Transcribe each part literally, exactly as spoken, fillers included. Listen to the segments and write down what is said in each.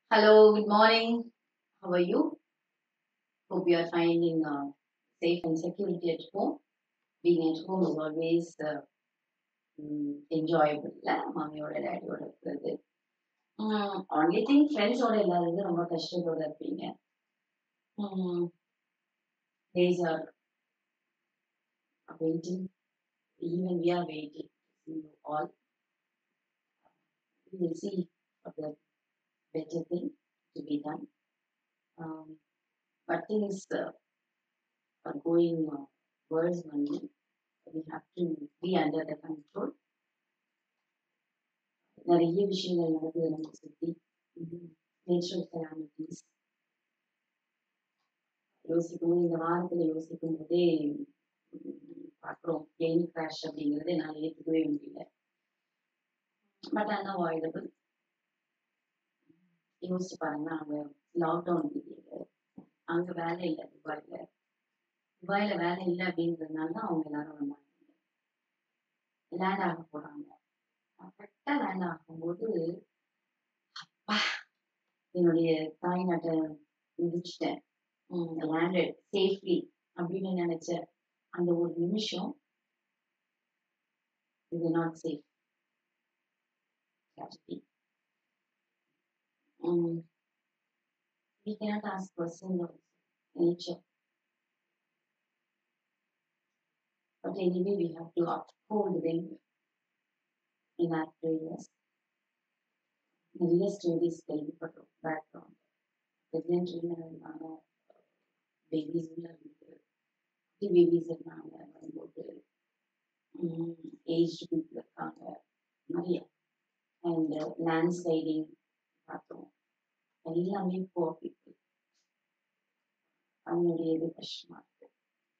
Hello, good morning. How are you? Hope you are finding uh, safe and security at home. Being at home is always uh, mm, enjoyable. இல்ல மாமியோட டேடியோட இருக்கிறது. Only thing ஃப்ரெண்ட்ஸோட இல்லாதது ரொம்ப கஷ்டத்தோட இருப்பீங்க. Mm, Days are waiting. Even we are waiting. You all we will see for the better thing to be done. Um, but things uh, are going uh, worse only. We have to be under the control. நிறைய விஷயங்கள் நடக்குது நமக்கு சுத்தி natural calamities யோசிக்கும் இந்த வாரத்துல யோசிக்கும் போதே பார்க்குறோம் பிளேன் கிராஷ் அப்படிங்கறது என்னால் ஏற்றுக்கவே முடியல. But unavoidable. யோசிச்சு பாருங்க, அங்க லாக்டவுன் பீரியட், அங்க வேலை இல்லை துபாயில. துபாயில வேலை இல்லை அப்படின்றதுனால தான் அவங்க எல்லாரும் வந்தாங்க, லேண்ட் ஆக போறாங்க. கரெக்டா லேண்ட் ஆகும்போது என்னுடைய தாய்நாட்டை மிதிச்சிட்டேன், லேண்டட் சேஃப்லி அப்படின்னு நினைச்ச அந்த ஒரு நிமிஷம் இது not safe. We cannot ask person of nature, but anyway we have to uphold them in our prayers. நிறைய ஸ்டோரிஸ் கேள்விப்பட்டோம். பேக்ரவுண்ட் ப்ரெக்னென்ட் பேபிஸ் உள்ள இருக்கு, பேபிஸ் இருந்தாங்க வரும்போது, ஏஜ் பீப்புள் இருக்காங்க நிறைய. அண்ட் லேண்ட் ஸ்லைடிங் பார்த்தோம். எல்லாமே போர் பீப்புள். அவங்களுடைய இது கஷ்டமா இருக்கு.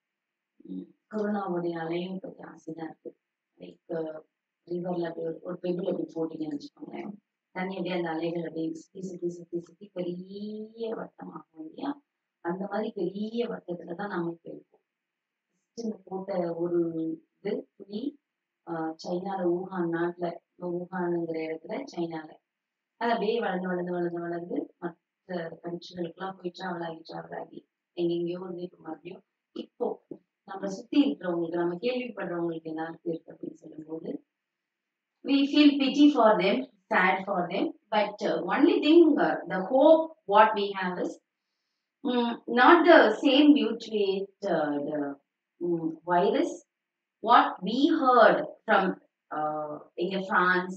கொரோனாவுடைய அலையும் இப்போ ஜாஸ்திதான் இருக்கு. லைக் ரிவர்ல அப்படி ஒரு பெபிள் அப்படி போட்டீங்கன்னு வச்சுக்கோங்களேன், தண்ணி அப்படியே அந்த அலைகள் அப்படியே சுத்தி சுத்தி சுத்தி சுத்தி பெரிய வட்டமாகும் இல்லையா? அந்த மாதிரி பெரிய வட்டத்துலதான் நம்ம இப்ப இருக்கோம். இந்த போட்ட ஒரு இது துளி சைனால, ஊகான் நாட்டுல, ஊகானுங்கிற இடத்துல சைனால அது அப்படியே வளர்ந்து வளர்ந்து வளர்ந்து வளர்ந்து மற்ற கண்ட்ரிகளுக்கெல்லாம் போய் டிராவல் ஆகி டிராவல் ஆகி எங்கெங்கயோ வந்து இப்போ மறுபடியும் இப்போ நம்ம சுத்தி இருக்கிறவங்களுக்கு, நம்ம கேள்விப்படுறவங்களுக்கு எல்லாருக்கும் இருக்கு அப்படின்னு சொல்லும்போது we feel pity for them, sad for them. But uh, only thing, uh, the hope what we have is um, not the same mutate uh, the um, virus. What we heard from uh, in France,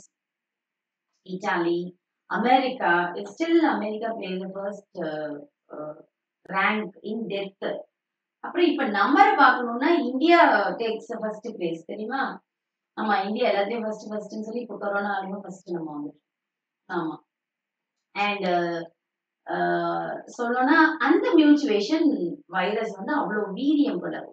Italy, America, it's still America plays the first uh, uh, rank in death. அப்புறம் இப்ப நம்பரை பார்க்கணும்னா India tax first place, தெரியுமா? ஆமா, India எல்லாத்தையும் first ஃபர்ஸ்ட்னு சொல்லி இப்போ கொரோனாலையும் first நம்ம வந்துட்டோம். ஆமா. அண்ட் சொல்லணும்னா அந்த மியூச்சுவேஷன் வைரஸ் வந்து அவ்வளவு வீரியம் போல,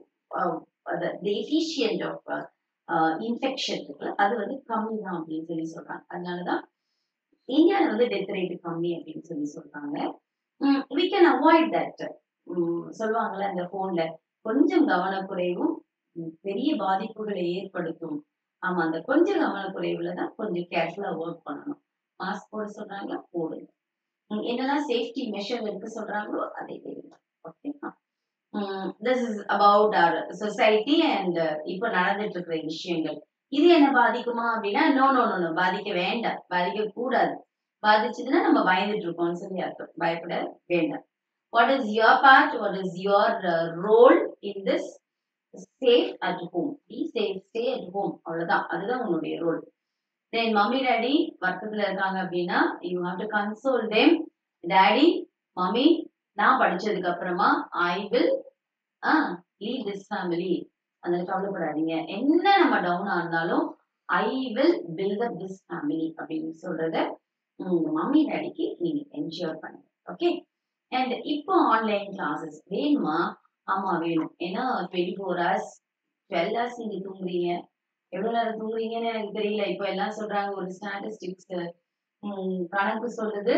எஃபிஷியன்ட் ஆஃப் இன்ஃபெக்ஷன் இருக்குல்ல, அது வந்து கம்மி தான் அப்படின்னு சொல்லி சொல்றாங்க. அதனாலதான் இந்தியாவில் வந்து டெத் ரேட் கம்மி அப்படின்னு சொல்லி சொல்றாங்க. We can avoid that. சொல்லுவாங்கல்ல அந்த போன்ல, கொஞ்சம் கவனக்குறைவும் பெரிய பாதிப்புகளை ஏற்படுத்தும். ஆமா, அந்த கொஞ்சம் கவனக்குறைவுல தான் கொஞ்சம் கேர்ஃபுல்லா ஒர்க் பண்ணணும். மாஸ்க் போட சொல்றாங்களா, போடுங்க. என்னெல்லாம் சேஃப்டி மெஷர் எடுக்க சொல்றாங்களோ அதை தெரியுங்க. ஓகேவா? This is about our society and இப்போ நடந்துட்டு இருக்கிற விஷயங்கள். இது என்ன பாதிக்குமா அப்படின்னா, நோ நோ நோ நோ பாதிக்க வேண்டாம், பாதிக்க கூடாது. பாதிச்சதுன்னா நம்ம பயந்துட்டு இருக்கோம்னு சொல்லி அர்த்தம். பயப்பட வேண்டாம். What is your part? What is your uh, role in this? Safe at home. Be safe. Stay at home. அவ்வளவுதான். அதுதான் உன்னுடைய ரோல். Then மம்மி டாடி வருத்தத்துல இருக்காங்க அப்படின்னா, you have to console them. Daddy, mummy, நான் படிச்சதுக்கு அப்புறமா I will uh, leave this family. அதனால கவலைப்படாதீங்க. என்ன நம்ம டவுன் ஆனாலும் I will build up this family அப்படின்னு சொல்றத உங்க மம்மி டாடிக்கு நீங்க என்ஷூர் பண்ணுங்க. ஓகே? அண்ட் இப்போ ஆன்லைன் கிளாஸஸ் வேணுமா? ஆமா வேணும். ஏன்னா twenty four hours twelve hours நீங்க தூங்குறீங்க. எவ்வளவு நேரம் தூங்குறீங்கன்னு எனக்கு தெரியல. இப்போ எல்லாம் சொல்றாங்க, ஒரு ஸ்டாட்டிஸ்டிக்ஸ் கணக்கு சொல்லுது,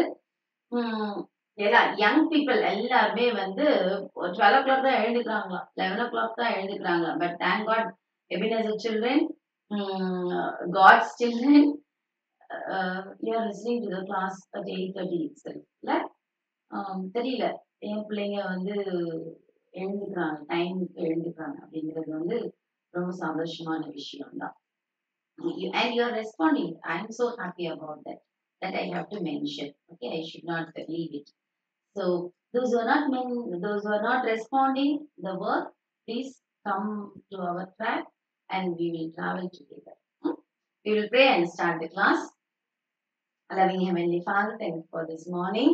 எல்லா யங் பீப்புள் எல்லாருமே வந்து டுவெல் ஓ கிளாக் தான் எழுந்துக்கிறாங்களாம், லெவன் ஓ கிளாக் தான் எழுந்துக்கிறாங்களா. பட் தேங்க் காட், எபினஸ் children, God's children, you are listening to the class at eight thirty itself. தெரியல என் பிள்ளைங்க வந்து எழுந்துக்கிறாங்க, டைமுக்கு எழுந்துக்கிறாங்க அப்படிங்கிறது வந்து ரொம்ப சந்தோஷமான விஷயம் தான். And you're responding. I'm so happy about that. That I have to mention. Okay, I should not leave it. So those who are not men, those who are not responding the work, please come to our track and we will travel together. Hmm? We will pray and start the class. Loving Heavenly Father, thank you for this morning.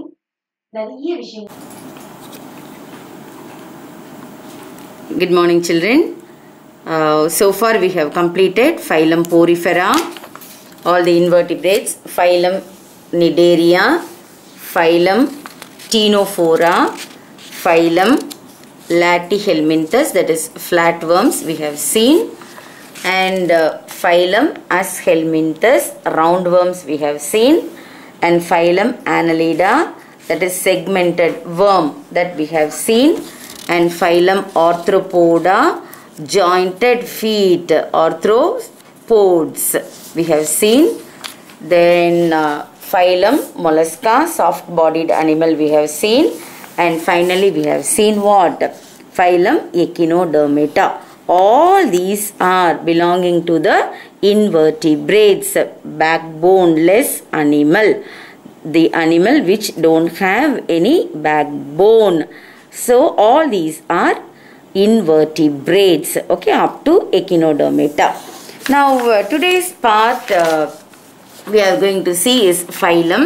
Good morning, children. Uh, so far we have completed phylum Porifera, all the invertebrates, phylum Cnidaria, phylum Ctenophora, phylum Latyhelminthes, that is flatworms we have seen, and uh, phylum Aschelminthes, roundworms we have seen, and phylum Annelida, that is segmented worm that we have seen, and phylum Arthropoda, jointed feet, arthropods we have seen. Then uh, phylum Mollusca, soft bodied animal we have seen, and finally we have seen what? Phylum Echinodermata. All these are belonging to the invertebrates, backboneless animal, the animal which don't have any backbone. So all these are invertebrates, okay, up to Echinodermata. Now uh, today's part uh, we are going to see is phylum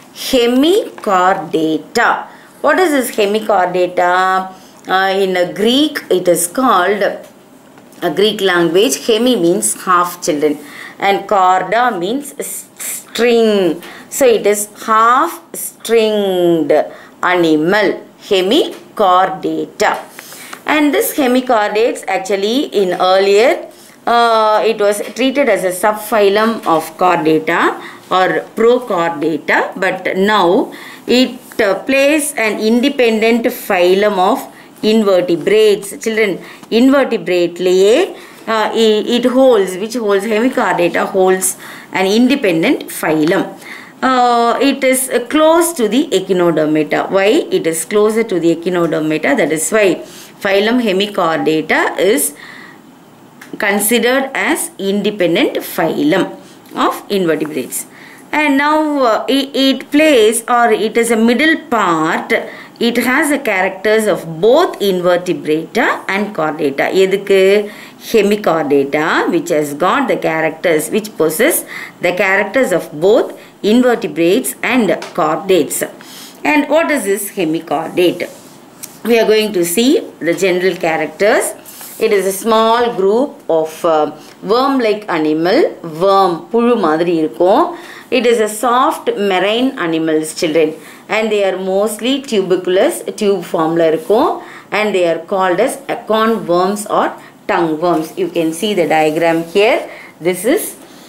Hemichordata. What is this Hemichordata? Uh, in a Greek it is called, a Greek language, hemi means half, children, and chorda means string. So it is half stringed animal, Hemichordata. And this hemichordates actually in earlier uh, it was treated as a subphylum of Chordata or Prochordata, but now it uh, plays an independent phylum of invertebrates. Children, invertebrate laye uh, it holds, which holds Hemichordata holds an independent phylum. Uh, it is uh, close to the Echinodermata. Why? It is closer to the Echinodermata. That is why phylum Hemichordata is considered as independent phylum of invertebrates. And now uh, it, it plays, or it is a middle part. It has the characters of both invertebrata and chordata. Edukku? Hemichordata, which has got the characters, which possess the characters of both invertebrates and chordates. And what is this hemichordate? We are going to see the general characters. It is a small group of uh, worm-like animal, worm, pulu madri irukum. It is a soft marine animals, children, and they are mostly tuberculous, tube form la irukum, and they are called as acorn worms or tongue worms. You can see the diagram here. This is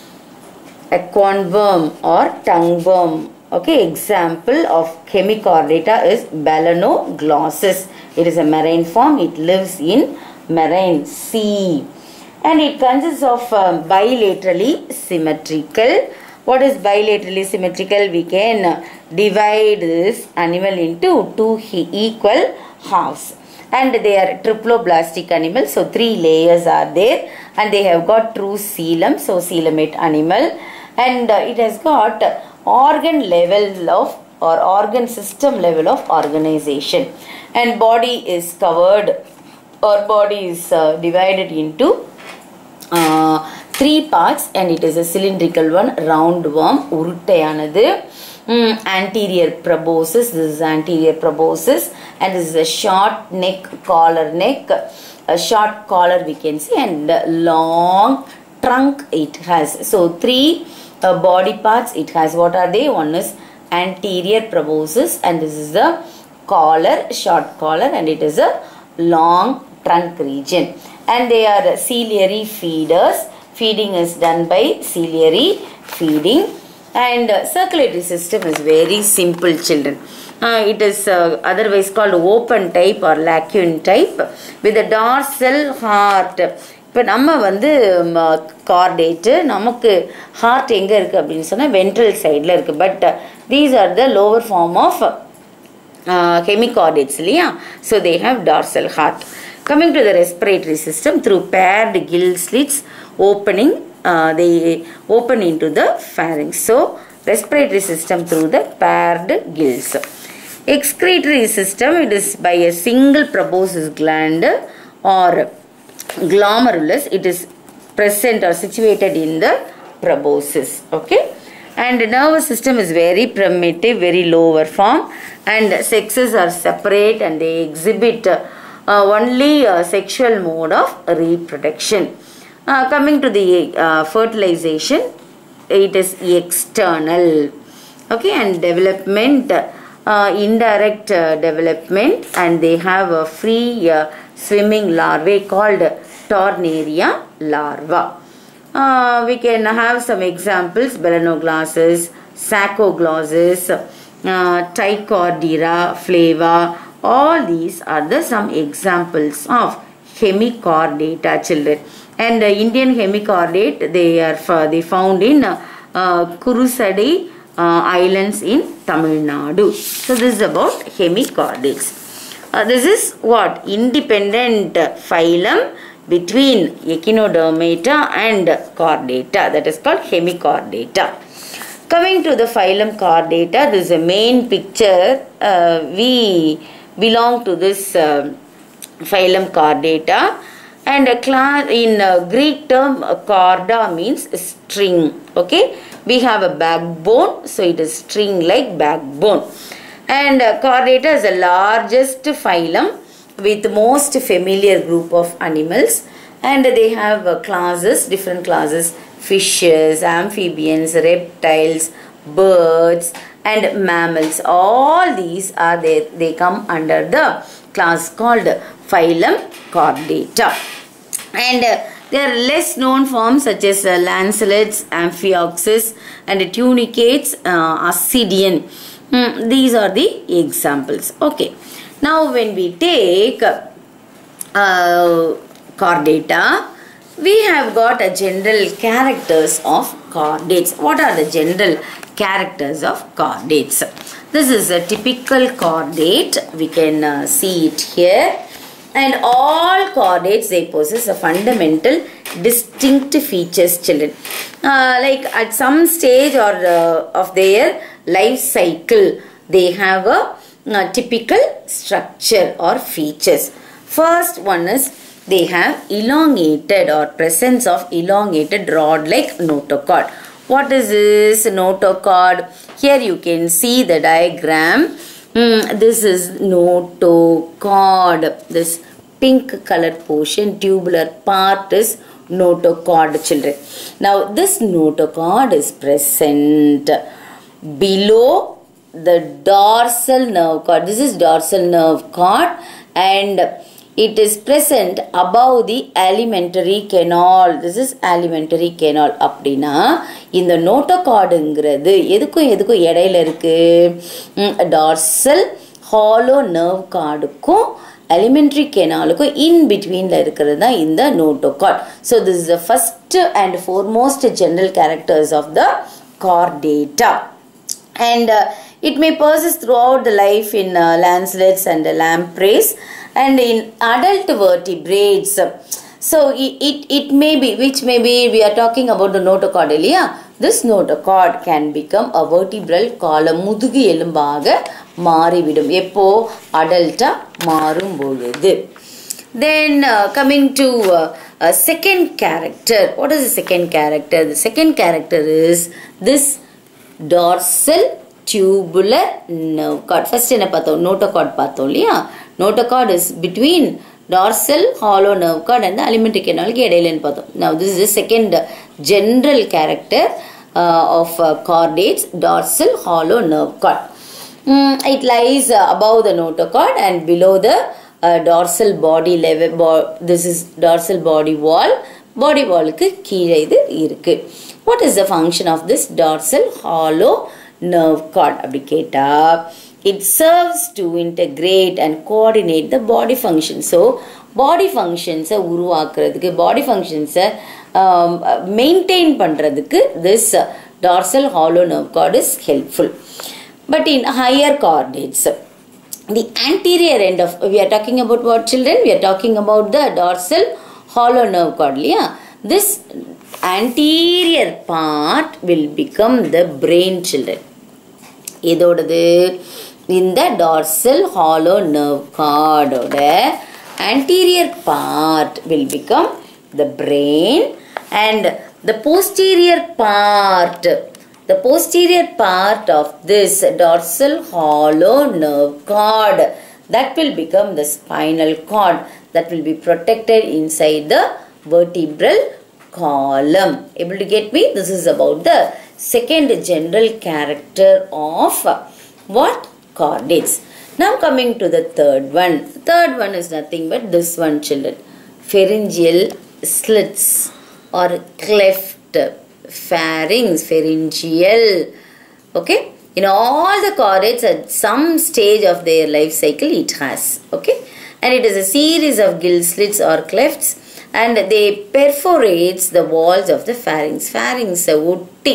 acorn worm or tongue worm. Okay, example of Hemichordata is Balanoglossus. It is a marine form. It lives in marine sea, and it consists of uh, bilaterally symmetrical. What is bilaterally symmetrical? We can uh, divide this animal into two equal halves, and they are triploblastic animals. So three layers are there, and they have got true coelom, so coelomate animal, and uh, it has got organ level of or organ system level of organization, and body is covered, or body is uh, divided into uh, three parts, and it is a cylindrical one, round worm, urutaiyanadu. Mm, anterior proboscis, this is anterior proboscis, and this is a short neck, collar neck, a short collar we can see, and long trunk it has. So three uh, body parts it has. What are they? One is anterior proboscis, and this is the collar, short collar, and it is a long trunk region, and they are ciliary feeders. Feeding is done by ciliary feeding, and uh, circulatory system is very simple, children. Uh, it is uh, otherwise called open type or lacunar type with a dorsal heart. இப்போ நம்ம வந்து கார்டேட்டு, நமக்கு heart எங்கே இருக்குது அப்படின்னு சொன்னால் ventral சைடில் இருக்குது. But these are the lower form of uh, hemichordates, yeah? So they have dorsal heart. Coming to the respiratory system, through paired gill slits opening, uh, they open into the pharynx. So respiratory system through the paired gills. Excretory system, it is by a single proboscis gland or glomerulus. It is present or situated in the proboscis. Okay. And the nervous system is very primitive, very lower form, and sexes are separate and they exhibit uh, only a sexual mode of reproduction. Uh, coming to the uh, fertilization, it is external. Okay, and development, uh, indirect uh, development, and they have a free uh, swimming larvae called Tornaria larva. Uh, we can have some examples: Balanoglossus, Saccoglossus, uh, Trichordira flava. All these are the some examples of hemichordata, children. And uh, Indian hemichordate, they are for, they found in uh, uh, Kurusadi uh, islands in Tamil Nadu. So this is about hemichordates. Uh, this is what? Independent phylum between Echinodermata and Chordata, that is called hemichordata. Coming to the phylum Chordata, this is a main picture. Uh, we belong to this uh, phylum Chordata, and a class in uh, Greek term uh, chorda means string. Okay, we have a backbone, so it is string like backbone. And uh, Chordata is the largest phylum with most familiar group of animals, and they have uh, classes, different classes: fishes, amphibians, reptiles, birds, and mammals. All these are they, they come under the class called phylum Chordata. And uh, there are less known forms such as uh, lancelets, amphioxus, and tunicates, uh, ascidian. Hmm, these are the examples. Okay. Now when we take uh, chordata, we have got a general characters of chordates. What are the general characters of chordates? This is a typical chordate. We can uh, see it here. And all chordates, they possess a fundamental distinct features, children. Uh, like at some stage or uh, of their life cycle, they have a Uh, typical structure or features. First one is they have elongated or presence of elongated rod like notochord. What is this notochord? Here you can see the diagram. Mm, this is notochord. This pink colored portion, tubular part is notochord, children. Now this notochord is present below the dorsal nerve cord. This is dorsal nerve cord, and it is present above the alimentary canal. This is alimentary canal. அப்படினா இந்த notochordங்கிறது எதுக்கும் எதுக்கும் இடையில இருக்கு? dorsal hollow nerve cordக்கும் alimentary canalக்கும் in betweenல இருக்கிறது தான் இந்த notochord. So this is the first and foremost general characters of the chordata. And uh, it may persist throughout the life in uh, lancelets and uh, lampreys and in adult vertebrates. So it, it, it may be, which may be, we are talking about the notochord, yeah? This notochord can become a vertebral column. முதுகு எலும்பாக மாறிவிடும். எப்போ adult மாறும் பொழுது. Then uh, coming to uh, a second character. What is the second character? The second character is this dorsal tubular nerve cord. First என்ன பார்த்தோம்? notochord பார்த்தோம் இல்லையா? notochord is between dorsal hollow nerve cord and the alimentary canal க்கு இடையிலன்னு பார்த்தோம். Now this is the second general character uh, of uh, chordates, dorsal hollow nerve cord. Mm, it lies uh, above the notochord and below the uh, dorsal body level. Bo this is dorsal body wall. Body wall க்கு கீழே இது இருக்கு. What is the function of this dorsal hollow nerve cord? அப்படி கேட்டா, it serves to integrate and coordinate the body functions. So body functions உருவாக்குறதுக்கு, body functions um, maintain பண்றதுக்கு this dorsal hollow nerve cord is helpful. But in higher chordates, the anterior end of, we are talking about what, children? We are talking about the dorsal hollow nerve cord. Yeah? This anterior part will become the brain, children. இதோடது இந்த dorsal hollow nerve cord ஓட anterior part will become the brain, and the posterior part, the posterior part of this dorsal hollow nerve cord, that will become the spinal cord, that will be protected inside the vertebral column. Able to get me? This is about the second general character of what? Chordates. Now coming to the third one. Third one is nothing but this one, children. Pharyngeal slits or cleft pharynx, pharyngeal. Okay? In all the chordates at some stage of their life cycle it has. Okay? And it is a series of gill slits or clefts, and they perforates the walls of the pharynx. Pharynx ஒட்டி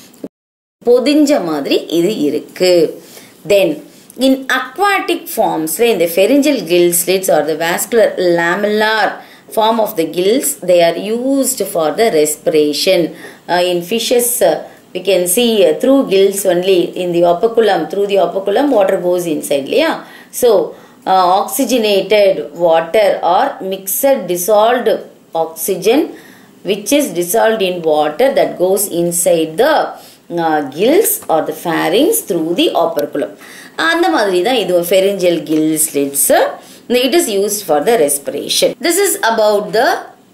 பொதிஞ்ச மாதிரி இது இருக்கு. Then in aquatic forms, in the pharyngeal gill slits or the vascular lamellar form of the gills, they are used for the respiration. Uh, in fishes, uh, we can see uh, through gills only, in the operculum, through the operculum water goes inside. Yeah? So, uh, oxygenated water or mixed dissolved oxygen which is dissolved in water that goes inside the uh, gills or the pharynx through the operculum. அந்த மாதிரி தான் இது pharyngeal gill slits. It is used for the respiration. This is about the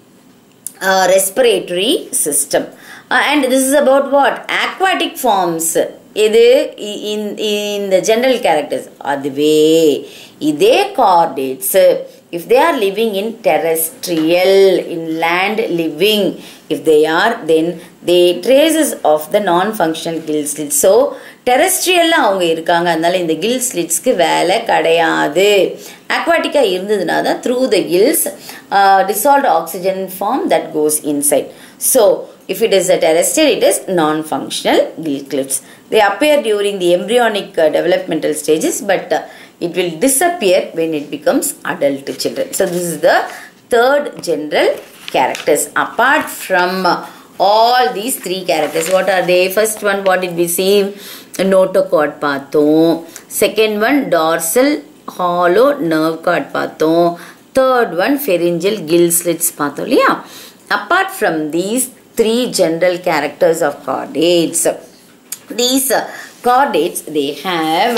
uh, respiratory system. Uh, and this is about what? Aquatic forms. இது in, in the general characters. அதுவே இதே chordates, if they are living in terrestrial, in land living, if they are, then they traces of the non-functional gill slits. So, terrestrial அவங்க இருக்காங்க, அதனால இந்த gill slitsக்கு வேலை கிடையாது. Aquatica இருந்ததுனா தான் through the gills, uh, dissolved oxygen form that goes inside. So, if it is a terrestrial, it is non-functional gill clips. They appear during the embryonic uh, developmental stages, but uh, it will disappear when it becomes adult children. So, this is the third general characters. Apart from uh, all these three characters, what are they? First one, what did we see? Notochord பார்த்தோம். Second one, dorsal hollow nerve cord பார்த்தோம். Third one, pharyngeal gill slits பார்த்தோம் இல்லையா? Apart from these three general characters of chordates, these uh, chordates, they have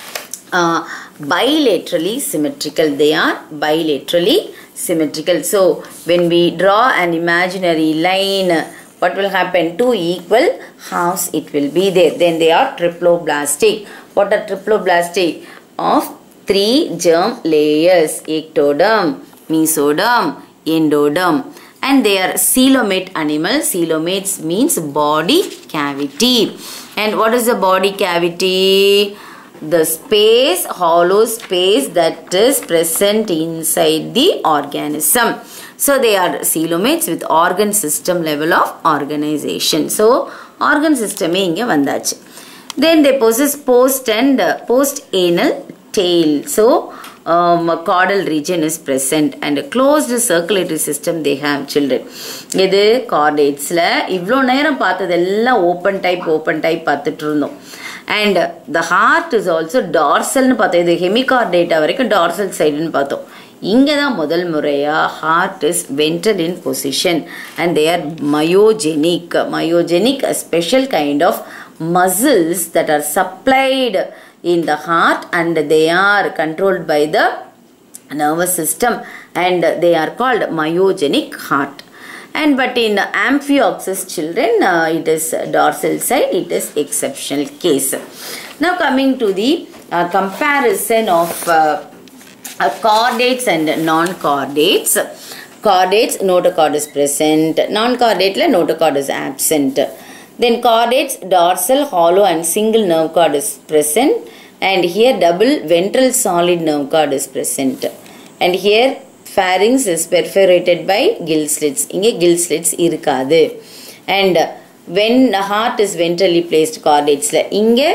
uh, bilaterally symmetrical. They are bilaterally symmetrical. So, when we draw an imaginary line, what will happen? Two equal halves it will be there. Then they are triploblastic. What are triploblastic? Of three germ layers: ectoderm, mesoderm, endoderm. And they are coelomate animals. Coelomates means body cavity. And what is the body cavity? The space, hollow space that is present inside the organism. So, they are coelomates with organ system level of organization. So, organ system inge vandachu. Then they possess post and uh, post anal tail. So, um, caudal region is present, and a closed circulatory system they have, children. இது chordatesல இவ்ளோ நேரம் பார்த்ததெல்லாம் open type open type பார்த்துட்டு இருந்தோம். And the heart is also dorsal னு பார்த்தோம். இது hemichordate வரைக்கும் dorsal side னு பார்த்தோம். இங்க தான் முதல் முறையா heart is ventral in position, and they are myogenic. Myogenic, a special kind of muscles that are supplied in the heart, and they are controlled by the nervous system, and they are called myogenic heart. And but in amphioxus children, uh, it is dorsal side, it is exceptional case. Now coming to the uh, comparison of uh, uh, chordates and non-chordates. Chordates, notochord is present. Non-chordate la notochord is absent. Then chordates, dorsal, hollow and single nerve cord is present. And here double ventral solid nerve cord is present. And here pharynx is perforated by gill slits. Inge gill slits irukadu. And when the heart is ventrally placed chordates la, inge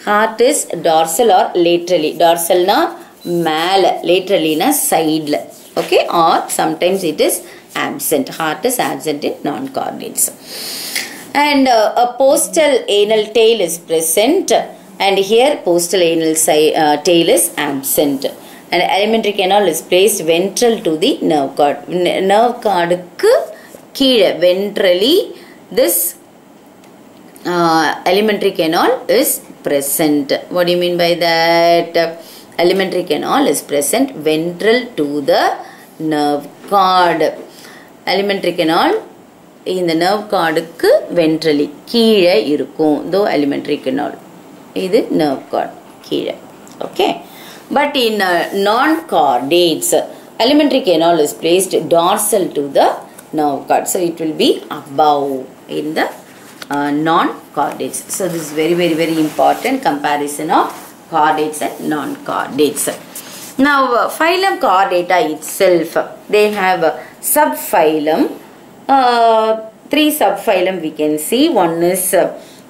Heart is dorsal or laterally. Dorsal na mal, laterally na side. Okay, or sometimes it is absent. Heart is absent in non-chordates. And uh, a postal anal tail is present, and here postal anal uh, tail is absent. And alimentary canal is placed ventral to the nerve cord. N nerve cord ku keela ventrally this uh, alimentary canal is present. What do you mean by that? Alimentary canal is present ventral to the nerve cord. Alimentary canal in the nerve cord ku ventrally keela irukum. Though alimentary canal is nerve cord keela. Okay. But in uh, non-chordates, alimentary canal is placed dorsal to the nerve cord. So it will be above in the uh, non-chordates. So this is very, very, very important comparison of chordates and non-chordates. Now, uh, phylum chordata itself, they have a subphylum. Uh, three subphylum we can see. One is uh,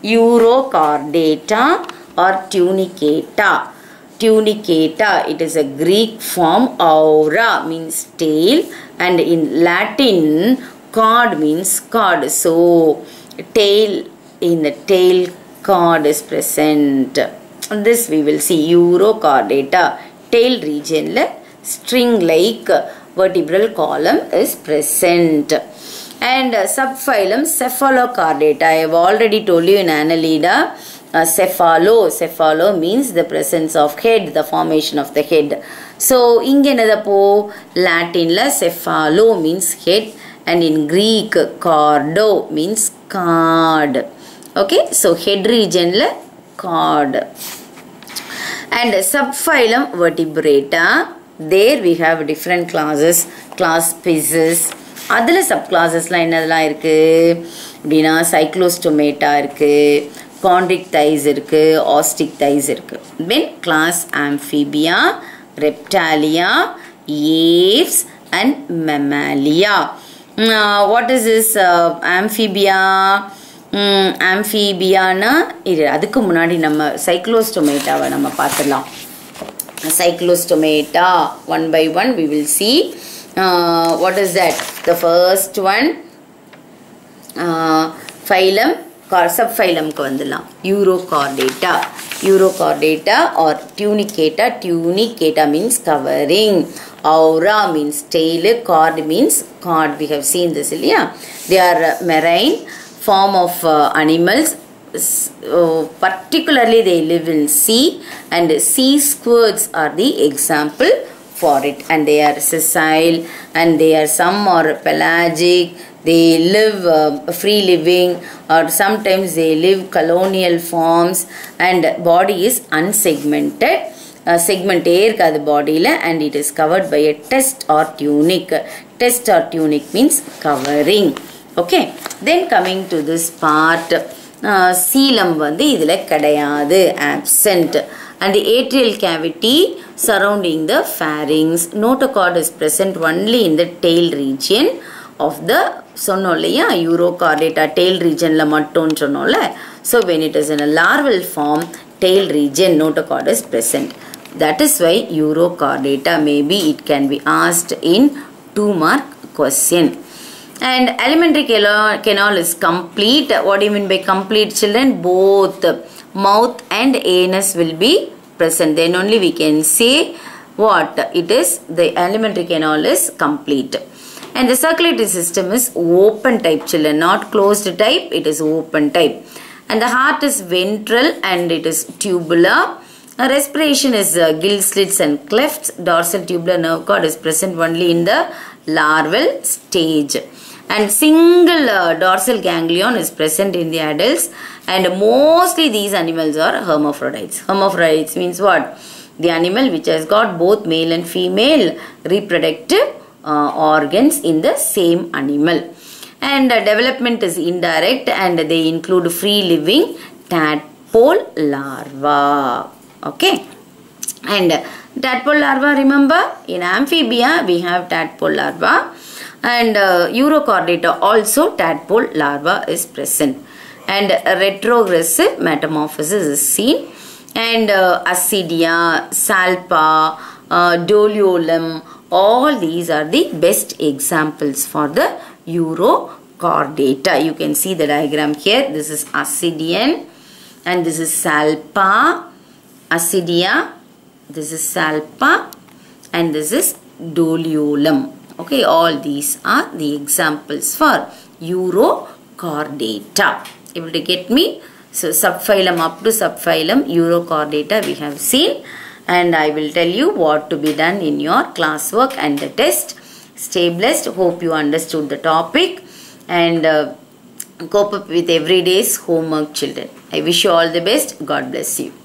Urochordata or Tunicata. Tunicata, it is a Greek form. Aura means tail, and in Latin cord means cord. So tail, in the tail cord is present. This we will see. Urochordata, tail region le string like vertebral column is present. And uh, subphylum Cephalochordata, I have already told you in Annelida. Uh, cephalo, cephalo means the presence of head, the formation of the head. So, inge enadapo Latin la cephalo means head, and in Greek chordo means cord. Okay, so head region la cord. And subphylum Vertebrata, there we have different classes, class species. Adula subclasses la enadala irukku அப்படினா cyclostomata இருக்கு, chondric thighs irukku, ostic thighs irukku. Then class Amphibia, Reptalia, Aves and Mammalia. Uh, what is this uh, Amphibia? Um, Amphibia na iru adukku munadi nama cyclostomata va nama paathalam. Cyclostomata, one by one we will see. Uh, what is that? The first one, uh, phylum, subphylum ku vandalam. Urochordata. Urochordata or Tunicata. Tunicata means covering. Aura means tail. Cord means cord. We have seen this. Yeah? They are uh, marine form of uh, animals. Uh, particularly they live in sea, and sea squirts are the example for it, and they are sessile, and they are some are pelagic. They live uh, free living, or sometimes they live colonial forms, and body is unsegmented. Uh, segment irukadhu body la, and it is covered by a test or tunic. Test or tunic means covering. Okay, then coming to this part, uh, coelom vandu idhula kedaiyadhu, absent. And the atrial cavity surrounding the pharynx. Notochord is present only in the tail region of the sonnollaya Urochordata, tail region la mattum sonnolla. So when it is in a larval form, tail region notochord is present. That is why Urochordata, maybe it can be asked in two mark question. And alimentary canal is complete. What do you mean by complete, children? Both mouth and anus will be present. Then only we can say what it is. The alimentary canal is complete. And the circulatory system is open type, children, not closed type. It is open type. And the heart is ventral and it is tubular. Uh, respiration is uh, gill slits and clefts. Dorsal tubular nerve cord is present only in the larval stage. And single uh, dorsal ganglion is present in the adults, and mostly these animals are hermaphrodites. Hermaphrodites means what? The animal which has got both male and female reproductive uh, organs in the same animal. And uh, development is indirect, and they include free living tadpole larva. Okay, and uh, tadpole larva, remember in amphibia we have tadpole larva. And uh, Urochordata also tadpole larva is present. And retrogressive metamorphosis is seen. and uh, Ascidia, Salpa, uh, Doliolum, all these are the best examples for the Urochordata. You can see the diagram here. This is Ascidian and this is Salpa, Ascidia, this is Salpa and this is Doliolum. Okay, all these are the examples for Urochordata. Able to get me? So subphylum up to subphylum Urochordata we have seen, and I will tell you what to be done in your classwork and the test. Stay blessed. Hope you understood the topic and uh, cope up with everyday's homework, children. I wish you all the best. God bless you.